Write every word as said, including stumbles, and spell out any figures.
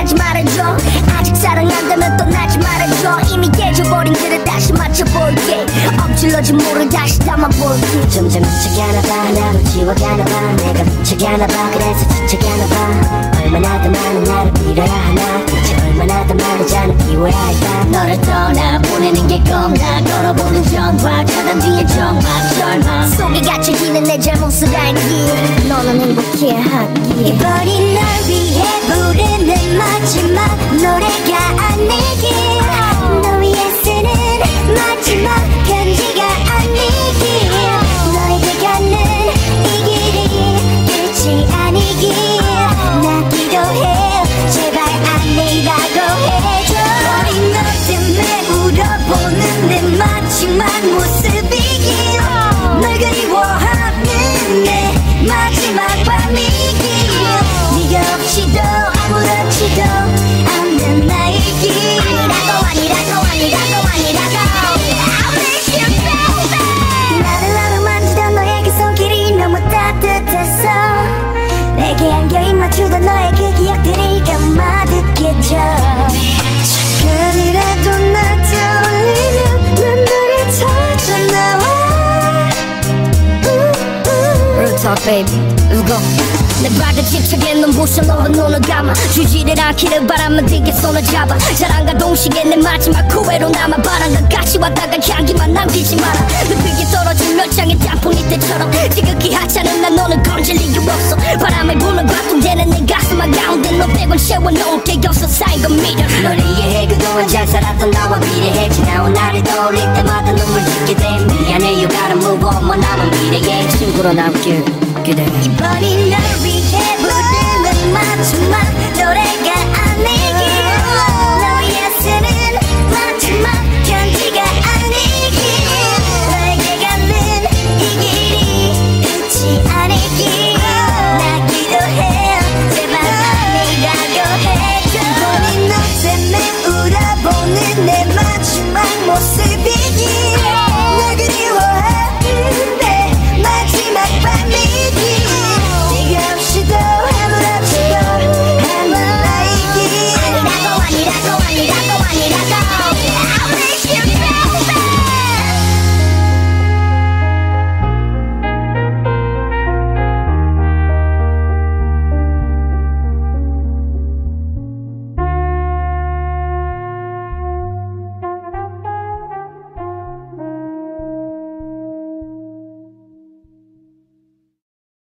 다시 말해줘. 아직 사랑한다면 떠나지 말아줘. 이미 깨져버린 그를 다시 맞춰볼게. 엎질러진 물을 다시 담아볼게. 점점 미쳐가나봐 나도 지워가나봐 내가 미쳐가나봐 그래서 지쳐가나봐 얼마나 더 많은 나를 빌어야 하나 대체 얼마나 더 많은 잔을 비워야 할까. 너를 떠나보내는 게 겁나 걸어보는 전화 차단 뒤에 정막 절망 속에 갇혀있는 내 잘못을 알기 너는 행복해하기. 이번이 널 위해 부르는 마지막 노래가 아니길 너 위해 쓰는 마지막 편지가 아니길 너에게 가는 이 길이 끝이 아니길 나 기도해 제발 아니라고 해줘. 어린 너 때문에 울어보는 내 마지막 모습이길 널 그리워하는 내 마지막 밤이길 네가 없이도 아무렇지도 않는 나이길 아니라고 아니라고 아니라고 아니라고 I miss you baby. 나를 나로 만지던 너의 그 손길이 너무 따뜻했어. 내게 안겨입 맞추던 너의 그 기억들이 가마득해져. 잠깐이라도 날 떠올리면 눈물이 터져나와. Real talk baby, let's go. 내 발자취책에 눈부셔 너로 눈을 감아 주지를 않기를 바라면 네게 손을 잡아 사랑과 동시에 내 마지막 후회로 남아 바람과 같이 왔다가 향기만 남기지 마라. 눈빛이 떨어진 몇 장의 단풍이 때처럼 지극히 하찮은 난 너는 건질 이유 없어. 바람에 불면 과통되는 내 가슴 한가운데 너 빼곤 채워놓은 게 없어 쌓인 건 미련. 널 이해해 그동안 잘 살았던 나와 비례해 지나온 나를 떠올릴 때마다 눈물 짓게 돼. 미안해 you gotta move on 뭐 남은 미래에 친구로 남길 기대해. 이번이 널 위해 부르는 마지막 노래가 아니길 너 위해 쓰는 마지막 편지가 아니길 너에게 가는 이 길이 끝이 아니길 나 기도해 제발 아니라고 해줘. 이번이 너 때문에 울어보는 내 마지막 모습이길